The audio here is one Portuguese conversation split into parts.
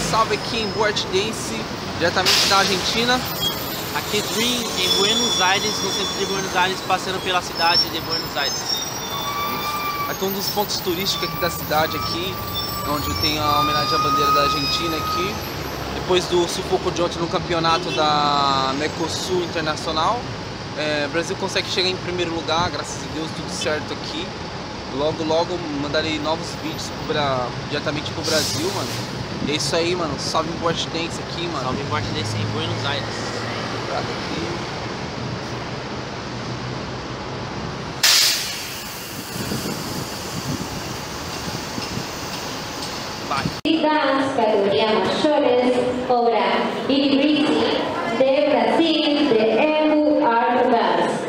salve aqui em Boate Dance, diretamente da Argentina. Aqui Dream em Buenos Aires, no centro de Buenos Aires, passando pela cidade de Buenos Aires. Aqui é um dos pontos turísticos aqui da cidade aqui, onde tem a homenagem à bandeira da Argentina aqui. Depois do sufoco de ontem no campeonato da Mercosul Internacional, o Brasil consegue chegar em primeiro lugar, graças a Deus, tudo certo aqui. Logo, logo mandarei novos vídeos diretamente pro Brasil, mano. E é isso aí, mano. Salve em Boate Dance aqui, mano. Salve em Boate Dance em Buenos Aires. Aqui. Dance, categoría mayores, obra Iribrisi de Brasil, de EMU Art Dance.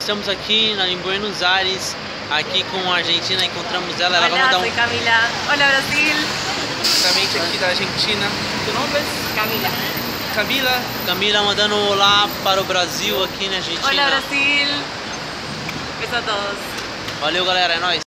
Estamos aqui em Buenos Aires, aqui com a Argentina, encontramos ela. Ela vai Hola, mandar soy Camila. Hola, Brasil. Diretamente aqui da Argentina. Tu nome é? Camila. Camila. Camila mandando um olá para o Brasil aqui na Argentina. Hola, Brasil. Beso a todos. Valeu, galera, é nóis.